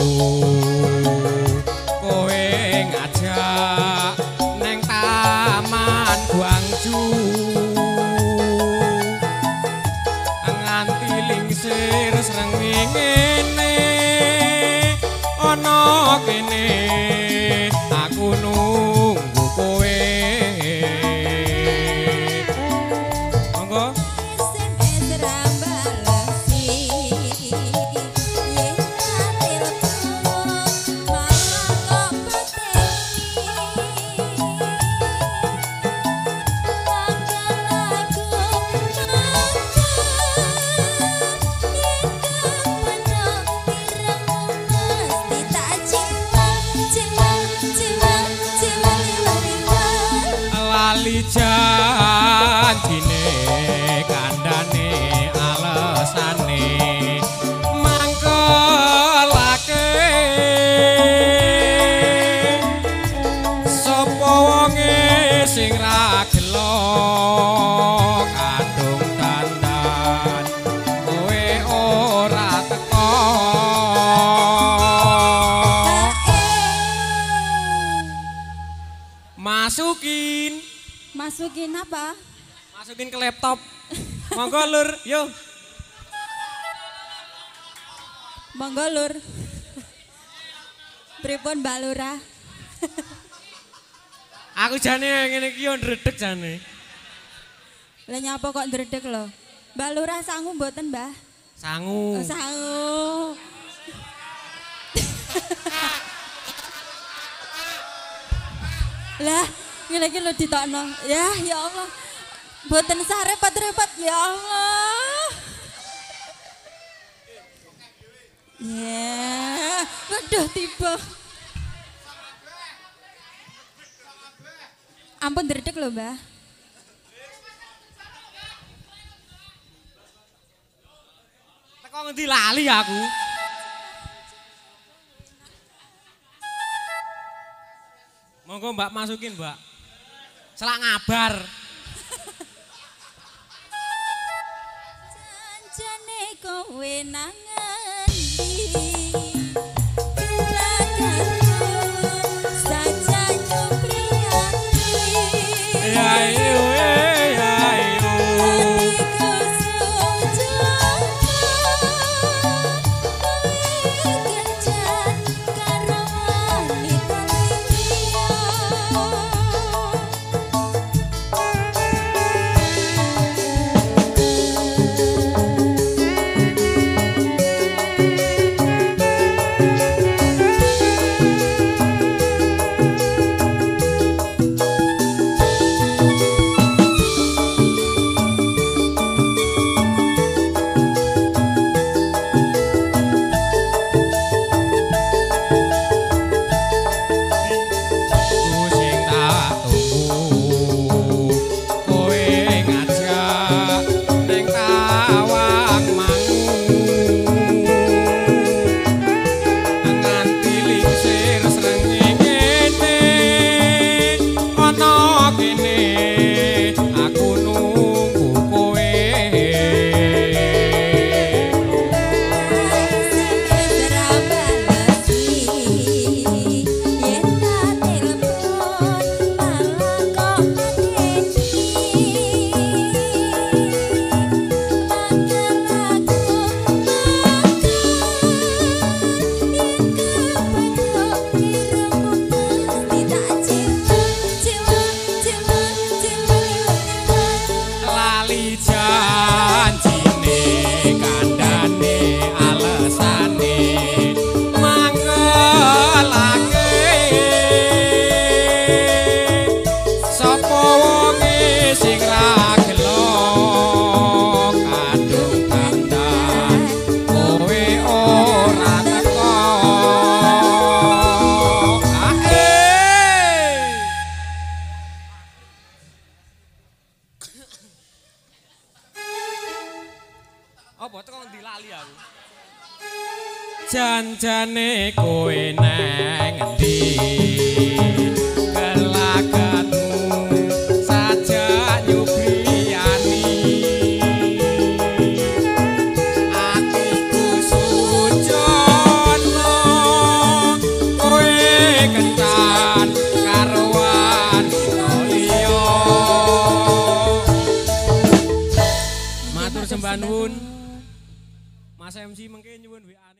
kowe ngajak neng taman Guangzhou nganti lingsir srengenge ana kene aku nunggu kowe monggo lali janjine kandhane alesane mangkelake sapa wonge sing ra gelo kadung dandan kowe ora teko Masukin apa? Masukin ke laptop. Monggo Lur, yo. Monggo Lur. Pripun Mbak Lurah? Aku jane ngene iki yo ndredeg jane. Lah nyapa kok ndredeg lho? Mbak Lurah sangu mboten, Mbah? Sangu. Oh, sangu. Lah ngene iki lho ditokno. Ya Allah. Mboten sah repot-repot ya Allah. Ya, waduh tiba. Ampun ndredeg lho, Mbah. Teko ngendi lali aku. Monggo Mbak masukin, Mbak. Selak ngabar. Janjane kowe nang endi? Lagaku saja nyupriyati. Ya ayo ya ayo. Hatiku sujud kencan karo wanita liya. Janjane kowe nang endi? Gelagatmu saja nyubriyani. Atiku sujono MC mengke nyuwun WA